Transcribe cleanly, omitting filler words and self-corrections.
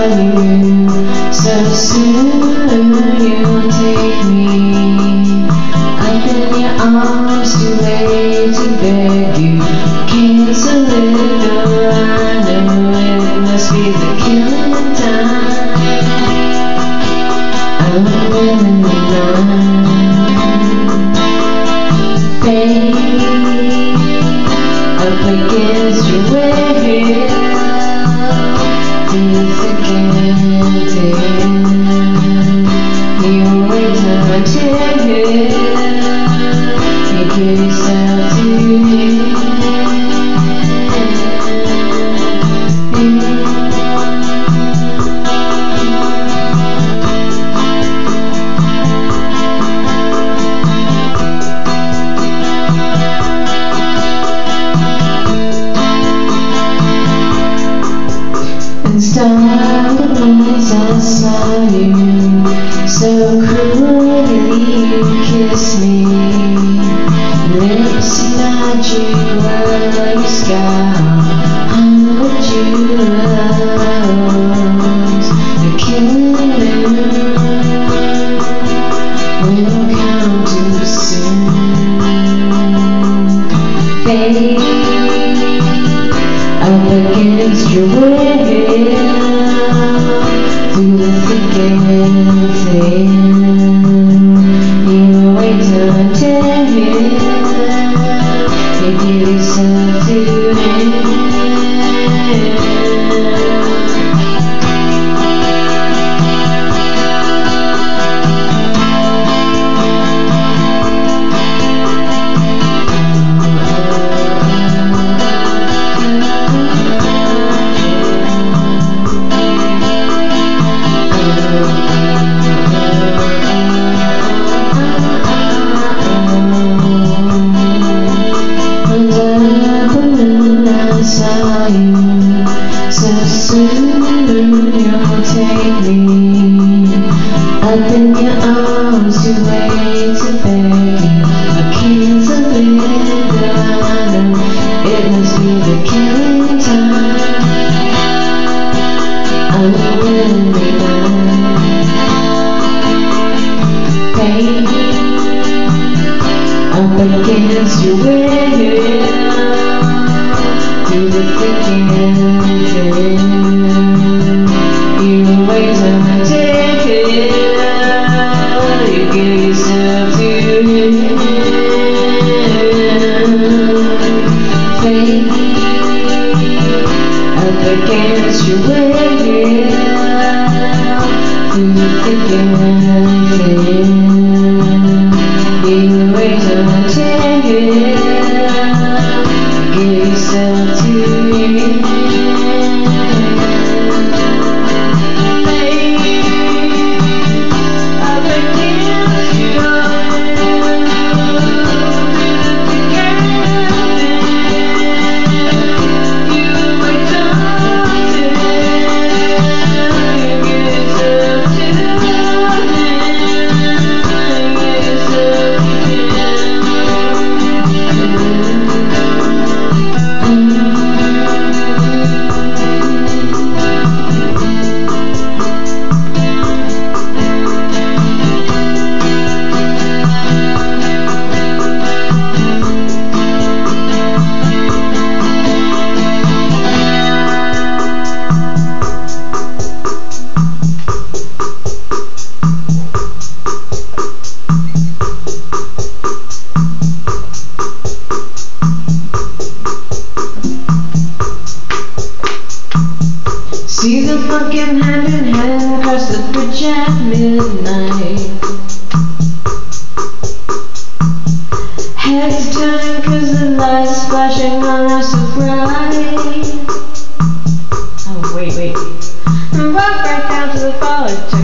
you. So soon you'll take me up in your arms, too late to beg you. Can't surrender, I know it must be the killing time. I'm living the night, babe, up against your will, through thick and thin. You wait till I tell you, you give yourself to me. Starlings, I saw you, so cruelly you kissed me. Lips magic were your scar, 100 jewels, the killing will come too soon. Babe, up against your will, through the thick and thin. You wait till I tell you, you give yourself to me. So soon you'll take me up in your arms, too late to beg you. I can't surrender, I know it must be the killing time. I'm willing to babe, up against your will, through the thick and thin. You wait till I take it, you give yourself to him. Babe, up against your will, through the thick and thin. You wait till I take it, give yourself to me. See them walking hand in hand across the bridge at midnight. Heads turning cause the lights flashing on us so bright. Oh wait. And walk right down to the forest.